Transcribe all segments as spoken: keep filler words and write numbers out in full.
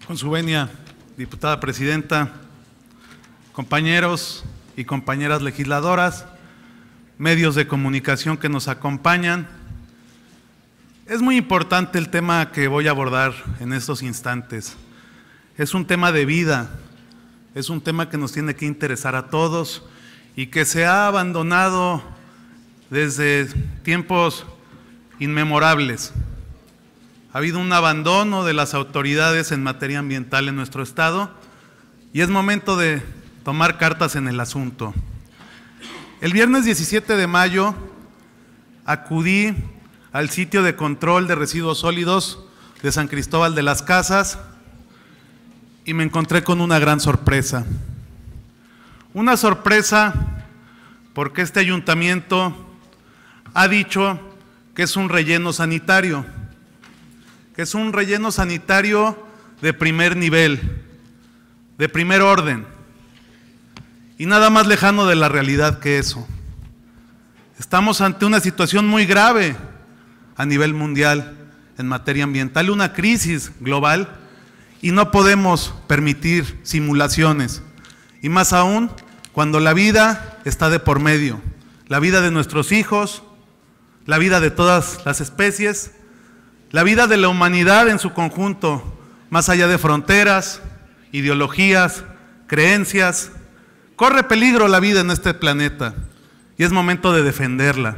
Con su venia, diputada presidenta, compañeros y compañeras legisladoras, medios de comunicación que nos acompañan, es muy importante el tema que voy a abordar en estos instantes. Es un tema de vida, es un tema que nos tiene que interesar a todos y que se ha abandonado desde tiempos inmemorables. Ha habido un abandono de las autoridades en materia ambiental en nuestro estado y es momento de tomar cartas en el asunto. El viernes diecisiete de mayo acudí al sitio de control de residuos sólidos de San Cristóbal de las Casas y me encontré con una gran sorpresa. Una sorpresa porque este ayuntamiento ha dicho que es un relleno sanitario, que es un relleno sanitario de primer nivel, de primer orden, y nada más lejano de la realidad que eso. Estamos ante una situación muy grave a nivel mundial en materia ambiental, una crisis global, y no podemos permitir simulaciones, y más aún cuando la vida está de por medio, la vida de nuestros hijos, la vida de todas las especies, la vida de la humanidad en su conjunto, más allá de fronteras, ideologías, creencias. Corre peligro la vida en este planeta y es momento de defenderla.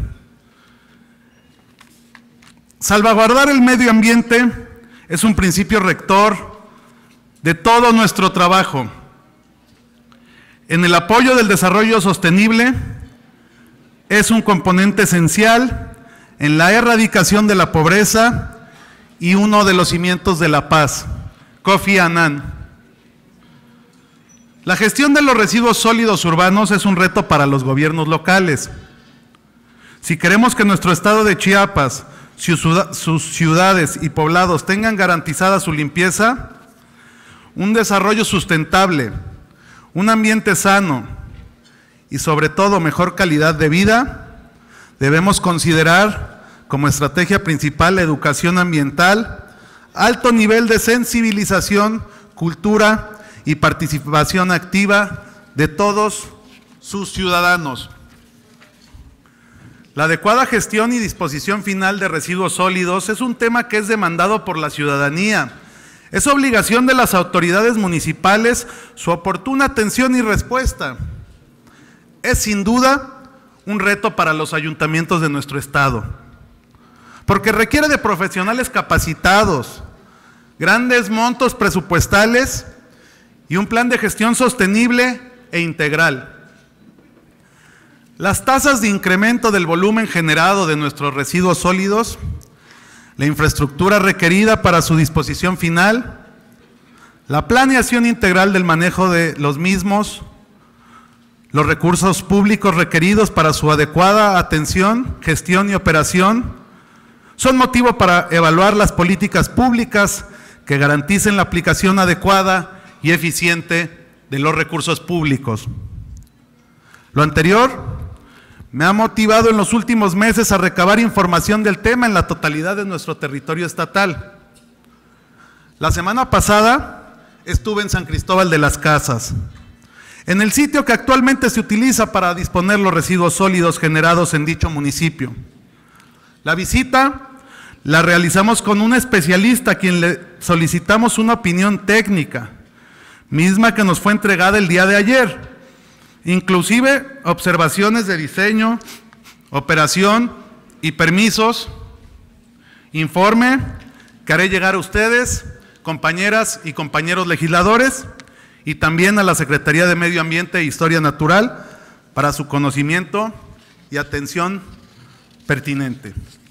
Salvaguardar el medio ambiente es un principio rector de todo nuestro trabajo. En el apoyo del desarrollo sostenible es un componente esencial en la erradicación de la pobreza y uno de los cimientos de la paz. Kofi Annan. La gestión de los residuos sólidos urbanos es un reto para los gobiernos locales. Si queremos que nuestro estado de Chiapas, sus ciudades y poblados tengan garantizada su limpieza, un desarrollo sustentable, un ambiente sano y sobre todo mejor calidad de vida, debemos considerar como estrategia principal la educación ambiental, alto nivel de sensibilización, cultura y participación activa de todos sus ciudadanos. La adecuada gestión y disposición final de residuos sólidos es un tema que es demandado por la ciudadanía. Es obligación de las autoridades municipales su oportuna atención y respuesta. Es sin duda un reto para los ayuntamientos de nuestro estado, porque requiere de profesionales capacitados, grandes montos presupuestales y un plan de gestión sostenible e integral. Las tasas de incremento del volumen generado de nuestros residuos sólidos, la infraestructura requerida para su disposición final, la planeación integral del manejo de los mismos, los recursos públicos requeridos para su adecuada atención, gestión y operación, son motivo para evaluar las políticas públicas que garanticen la aplicación adecuada y eficiente de los recursos públicos. Lo anterior me ha motivado en los últimos meses a recabar información del tema en la totalidad de nuestro territorio estatal. La semana pasada estuve en San Cristóbal de las Casas, en el sitio que actualmente se utiliza para disponer los residuos sólidos generados en dicho municipio. La visita la realizamos con un especialista a quien le solicitamos una opinión técnica, misma que nos fue entregada el día de ayer, inclusive observaciones de diseño, operación y permisos, informe que haré llegar a ustedes, compañeras y compañeros legisladores, y también a la Secretaría de Medio Ambiente e Historia Natural para su conocimiento y atención pertinente.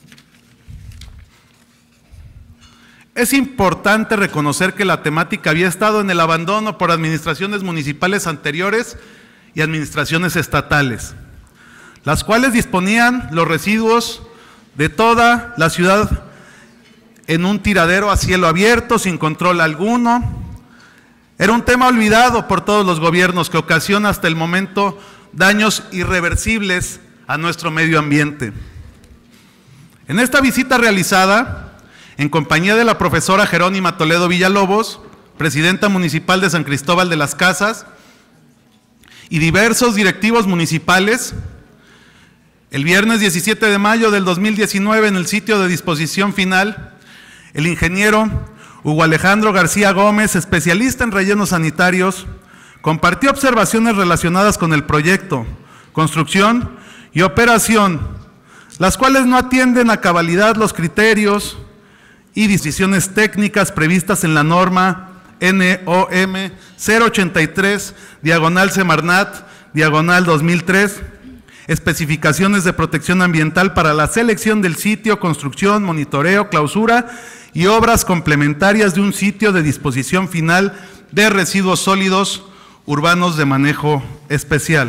Es importante reconocer que la temática había estado en el abandono por administraciones municipales anteriores y administraciones estatales, las cuales disponían los residuos de toda la ciudad en un tiradero a cielo abierto, sin control alguno. Era un tema olvidado por todos los gobiernos que ocasiona hasta el momento daños irreversibles a nuestro medio ambiente. En esta visita realizada, en compañía de la profesora Jerónima Toledo Villalobos, presidenta municipal de San Cristóbal de las Casas, y diversos directivos municipales, el viernes diecisiete de mayo del dos mil diecinueve, en el sitio de disposición final, el ingeniero Hugo Alejandro García Gómez, especialista en rellenos sanitarios, compartió observaciones relacionadas con el proyecto, construcción y operación, las cuales no atienden a cabalidad los criterios y decisiones técnicas previstas en la norma N O M cero ochenta y tres, diagonal Semarnat, diagonal dos mil tres, especificaciones de protección ambiental para la selección del sitio, construcción, monitoreo, clausura y obras complementarias de un sitio de disposición final de residuos sólidos urbanos de manejo especial.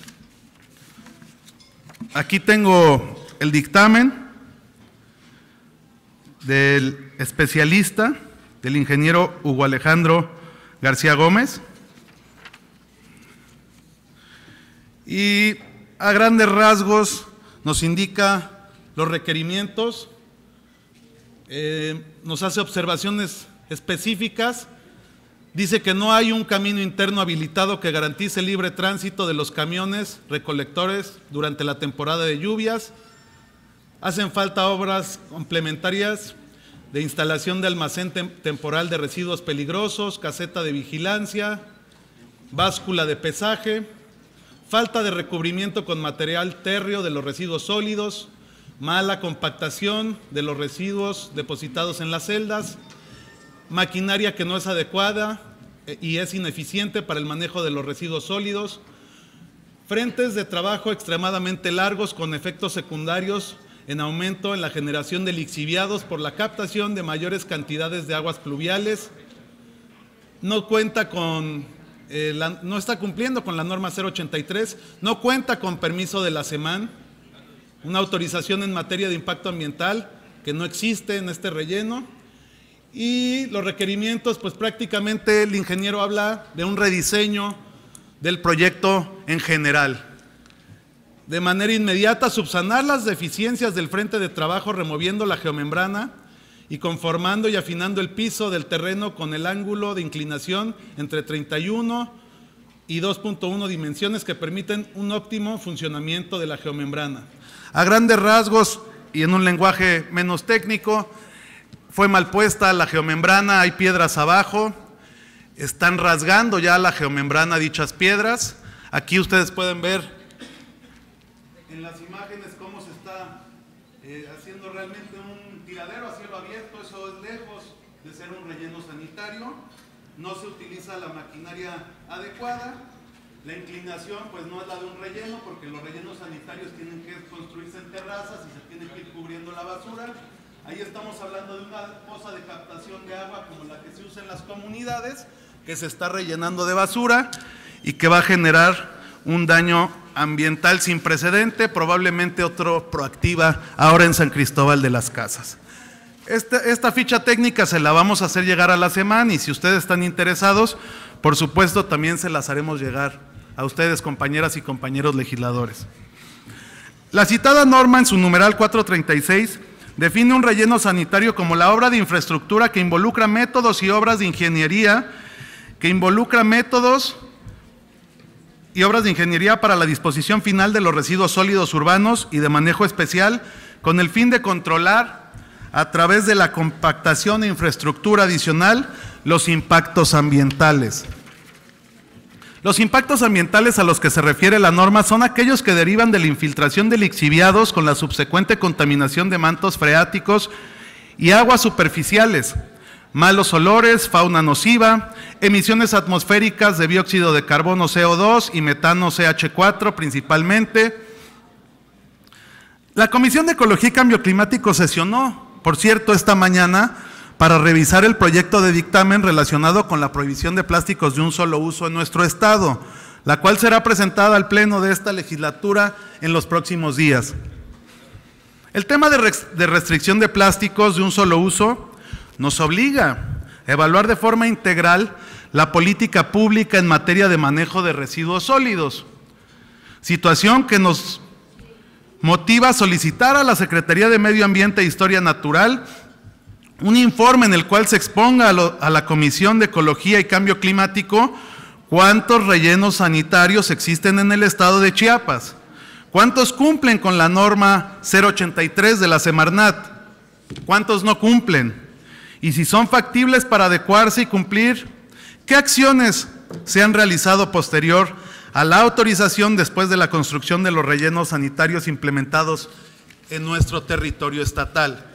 Aquí tengo el dictamen del especialista, del ingeniero Hugo Alejandro García Gómez, y a grandes rasgos nos indica los requerimientos, eh, nos hace observaciones específicas, dice que no hay un camino interno habilitado que garantice el libre tránsito de los camiones recolectores durante la temporada de lluvias, hacen falta obras complementarias de instalación de almacén tem temporal de residuos peligrosos, caseta de vigilancia, báscula de pesaje, falta de recubrimiento con material térreo de los residuos sólidos, mala compactación de los residuos depositados en las celdas, maquinaria que no es adecuada y es ineficiente para el manejo de los residuos sólidos, frentes de trabajo extremadamente largos con efectos secundarios en aumento en la generación de lixiviados por la captación de mayores cantidades de aguas pluviales, no cuenta con, eh, la, no está cumpliendo con la norma cero ochenta y tres, no cuenta con permiso de la SEMAN, una autorización en materia de impacto ambiental que no existe en este relleno, y los requerimientos, pues prácticamente el ingeniero habla de un rediseño del proyecto en general. De manera inmediata, subsanar las deficiencias del frente de trabajo removiendo la geomembrana y conformando y afinando el piso del terreno con el ángulo de inclinación entre treinta y uno y dos punto uno dimensiones que permiten un óptimo funcionamiento de la geomembrana. A grandes rasgos y en un lenguaje menos técnico, fue mal puesta la geomembrana, hay piedras abajo, están rasgando ya la geomembrana dichas piedras. Aquí ustedes pueden ver en las imágenes cómo se está eh, haciendo realmente un tiradero a cielo abierto. Eso es lejos de ser un relleno sanitario, no se utiliza la maquinaria adecuada, la inclinación pues no es la de un relleno, porque los rellenos sanitarios tienen que construirse en terrazas y se tiene que ir cubriendo la basura. Ahí estamos hablando de una fosa de captación de agua como la que se usa en las comunidades, que se está rellenando de basura y que va a generar un daño ambiental sin precedente, probablemente otro proactiva ahora en San Cristóbal de las Casas. Esta, esta ficha técnica se la vamos a hacer llegar a la SEMAN y si ustedes están interesados, por supuesto también se las haremos llegar a ustedes, compañeras y compañeros legisladores. La citada norma en su numeral cuatrocientos treinta y seis define un relleno sanitario como la obra de infraestructura que involucra métodos y obras de ingeniería, que involucra métodos y obras de ingeniería para la disposición final de los residuos sólidos urbanos y de manejo especial, con el fin de controlar a través de la compactación e infraestructura adicional los impactos ambientales. Los impactos ambientales a los que se refiere la norma son aquellos que derivan de la infiltración de lixiviados con la subsecuente contaminación de mantos freáticos y aguas superficiales, malos olores, fauna nociva, emisiones atmosféricas de dióxido de carbono C O dos y metano C H cuatro principalmente. La Comisión de Ecología y Cambio Climático sesionó, por cierto, esta mañana para revisar el proyecto de dictamen relacionado con la prohibición de plásticos de un solo uso en nuestro estado, la cual será presentada al pleno de esta legislatura en los próximos días. El tema de, de restricción de plásticos de un solo uso nos obliga a evaluar de forma integral la política pública en materia de manejo de residuos sólidos, situación que nos motiva a solicitar a la Secretaría de Medio Ambiente e Historia Natural un informe en el cual se exponga a, lo, a la Comisión de Ecología y Cambio Climático cuántos rellenos sanitarios existen en el estado de Chiapas, cuántos cumplen con la norma cero ochenta y tres de la Semarnat, cuántos no cumplen, y si son factibles para adecuarse y cumplir, qué acciones se han realizado posterior a la autorización después de la construcción de los rellenos sanitarios implementados en nuestro territorio estatal.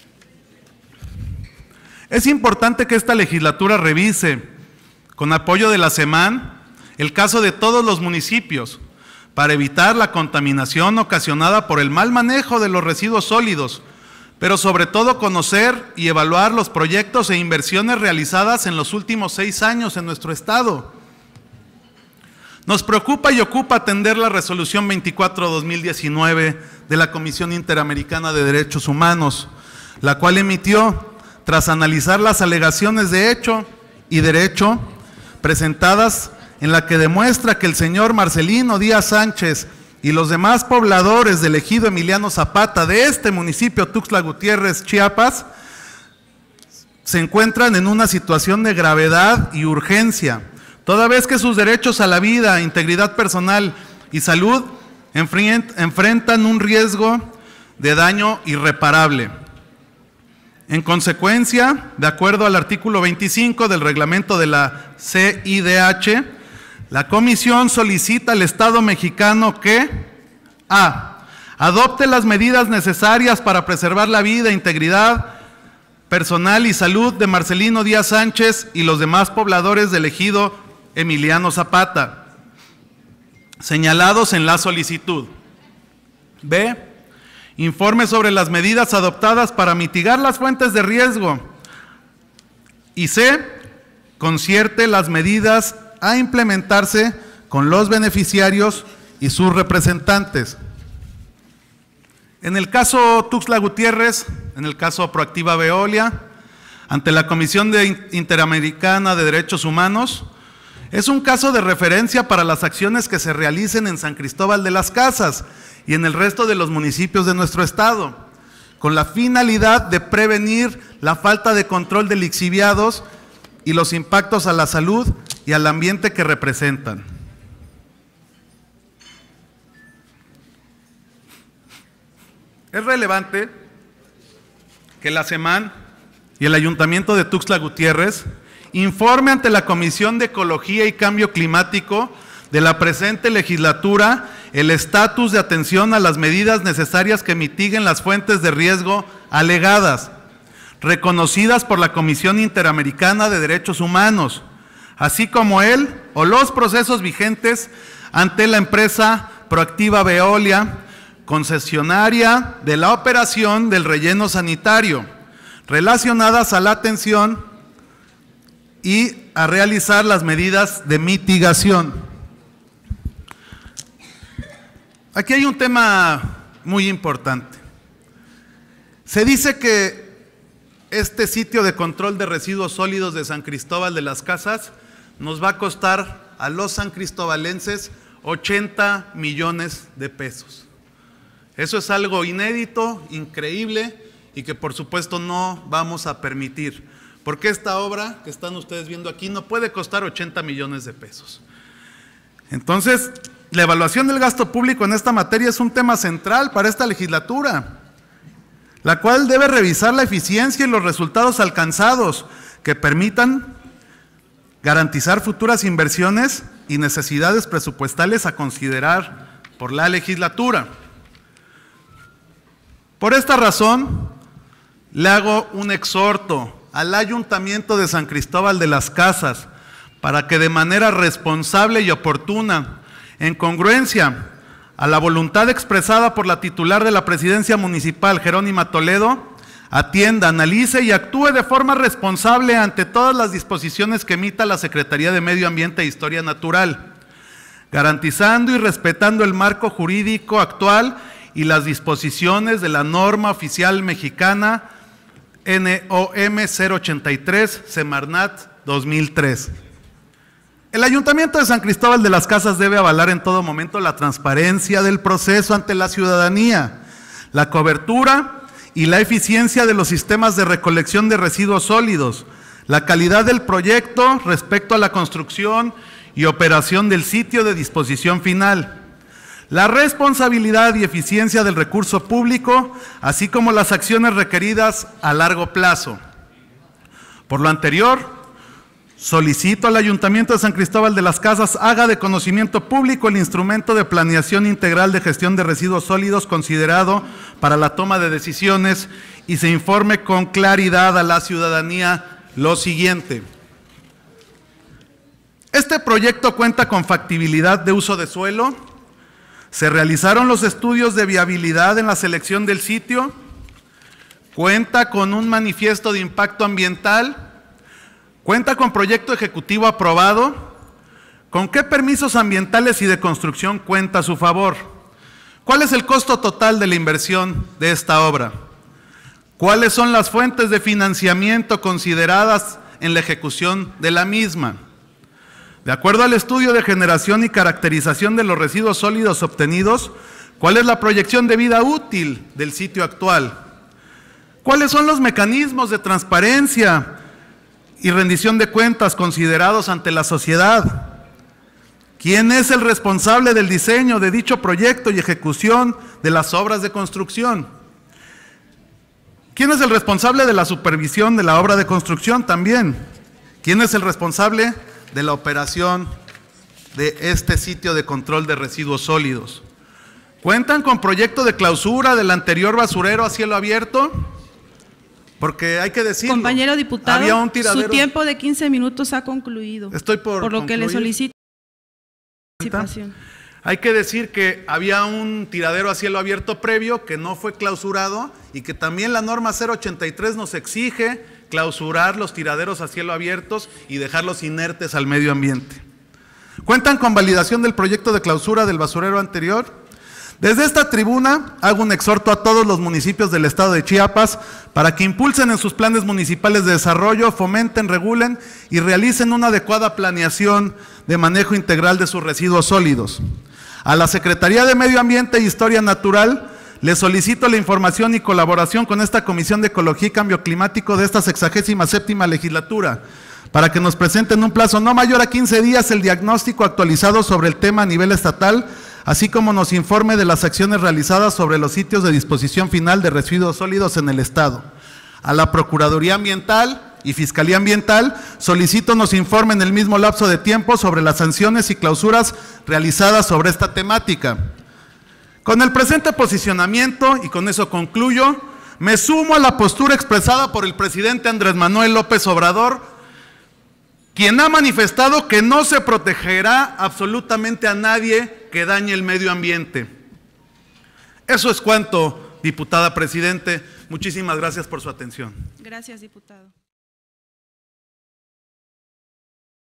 Es importante que esta legislatura revise, con apoyo de la SEMAN, el caso de todos los municipios, para evitar la contaminación ocasionada por el mal manejo de los residuos sólidos, pero sobre todo conocer y evaluar los proyectos e inversiones realizadas en los últimos seis años en nuestro estado. Nos preocupa y ocupa atender la resolución veinticuatro guión dos mil diecinueve de la Comisión Interamericana de Derechos Humanos, la cual emitió, tras analizar las alegaciones de hecho y derecho presentadas, en la que demuestra que el señor Marcelino Díaz Sánchez y los demás pobladores del ejido Emiliano Zapata de este municipio Tuxtla Gutiérrez, Chiapas, se encuentran en una situación de gravedad y urgencia, toda vez que sus derechos a la vida, integridad personal y salud enfrentan un riesgo de daño irreparable. En consecuencia, de acuerdo al artículo veinticinco del reglamento de la C I D H, la Comisión solicita al Estado mexicano que A. Adopte las medidas necesarias para preservar la vida, integridad personal y salud de Marcelino Díaz Sánchez y los demás pobladores del ejido Emiliano Zapata, señalados en la solicitud. B. Informe sobre las medidas adoptadas para mitigar las fuentes de riesgo. Y C. Concierte las medidas a implementarse con los beneficiarios y sus representantes. En el caso Tuxtla Gutiérrez, en el caso Proactiva Veolia, ante la Comisión de Interamericana de Derechos Humanos, es un caso de referencia para las acciones que se realicen en San Cristóbal de las Casas y en el resto de los municipios de nuestro estado, con la finalidad de prevenir la falta de control de lixiviados y los impactos a la salud y al ambiente que representan. Es relevante que la SEMAN y el Ayuntamiento de Tuxtla Gutiérrez informe ante la Comisión de Ecología y Cambio Climático de la presente legislatura el estatus de atención a las medidas necesarias que mitiguen las fuentes de riesgo alegadas, reconocidas por la Comisión Interamericana de Derechos Humanos, así como él o los procesos vigentes ante la empresa Proactiva Veolia, concesionaria de la operación del relleno sanitario, relacionadas a la atención y a realizar las medidas de mitigación. Aquí hay un tema muy importante. Se dice que este sitio de control de residuos sólidos de San Cristóbal de las Casas nos va a costar a los sancristobalenses ochenta millones de pesos. Eso es algo inédito, increíble y que por supuesto no vamos a permitir, porque esta obra que están ustedes viendo aquí no puede costar ochenta millones de pesos. Entonces, la evaluación del gasto público en esta materia es un tema central para esta legislatura, la cual debe revisar la eficiencia y los resultados alcanzados que permitan garantizar futuras inversiones y necesidades presupuestales a considerar por la legislatura. Por esta razón, le hago un exhorto al Ayuntamiento de San Cristóbal de las Casas para que de manera responsable y oportuna, en congruencia a la voluntad expresada por la titular de la presidencia municipal, Jerónima Toledo, atienda, analice y actúe de forma responsable ante todas las disposiciones que emita la Secretaría de Medio Ambiente e Historia Natural, garantizando y respetando el marco jurídico actual y las disposiciones de la norma oficial mexicana N O M cero ochenta y tres, Semarnat dos mil tres. El Ayuntamiento de San Cristóbal de las Casas debe avalar en todo momento la transparencia del proceso ante la ciudadanía, la cobertura y la eficiencia de los sistemas de recolección de residuos sólidos, la calidad del proyecto respecto a la construcción y operación del sitio de disposición final, la responsabilidad y eficiencia del recurso público, así como las acciones requeridas a largo plazo. Por lo anterior, solicito al Ayuntamiento de San Cristóbal de las Casas haga de conocimiento público el instrumento de planeación integral de gestión de residuos sólidos considerado para la toma de decisiones y se informe con claridad a la ciudadanía lo siguiente. Este proyecto cuenta con factibilidad de uso de suelo. Se realizaron los estudios de viabilidad en la selección del sitio. Cuenta con un manifiesto de impacto ambiental. Cuenta con proyecto ejecutivo aprobado. ¿Con qué permisos ambientales y de construcción cuenta a su favor? ¿Cuál es el costo total de la inversión de esta obra? ¿Cuáles son las fuentes de financiamiento consideradas en la ejecución de la misma? De acuerdo al estudio de generación y caracterización de los residuos sólidos obtenidos, ¿cuál es la proyección de vida útil del sitio actual? ¿Cuáles son los mecanismos de transparencia y rendición de cuentas considerados ante la sociedad? ¿Quién es el responsable del diseño de dicho proyecto y ejecución de las obras de construcción? ¿Quién es el responsable de la supervisión de la obra de construcción también? ¿Quién es el responsable de la operación de este sitio de control de residuos sólidos? ¿Cuentan con proyecto de clausura del anterior basurero a cielo abierto? Porque hay que decirlo. Compañero diputado, había un tiradero. Su tiempo de quince minutos ha concluido. Estoy por Por lo concluir. que le solicito participación. Hay que decir que había un tiradero a cielo abierto previo que no fue clausurado y que también la norma cero ochenta y tres nos exige clausurar los tiraderos a cielo abiertos y dejarlos inertes al medio ambiente. ¿Cuentan con validación del proyecto de clausura del basurero anterior? Desde esta tribuna hago un exhorto a todos los municipios del estado de Chiapas para que impulsen en sus planes municipales de desarrollo, fomenten, regulen y realicen una adecuada planeación de manejo integral de sus residuos sólidos. A la Secretaría de Medio Ambiente e Historia Natural les solicito la información y colaboración con esta Comisión de Ecología y Cambio Climático de esta sexagésima séptima legislatura para que nos presenten en un plazo no mayor a quince días el diagnóstico actualizado sobre el tema a nivel estatal, así como nos informe de las acciones realizadas sobre los sitios de disposición final de residuos sólidos en el Estado. A la Procuraduría Ambiental y Fiscalía Ambiental solicito nos informen en el mismo lapso de tiempo sobre las sanciones y clausuras realizadas sobre esta temática. Con el presente posicionamiento, y con eso concluyo, me sumo a la postura expresada por el presidente Andrés Manuel López Obrador, quien ha manifestado que no se protegerá absolutamente a nadie que dañe el medio ambiente. Eso es cuanto, diputada presidente. Muchísimas gracias por su atención. Gracias, diputado.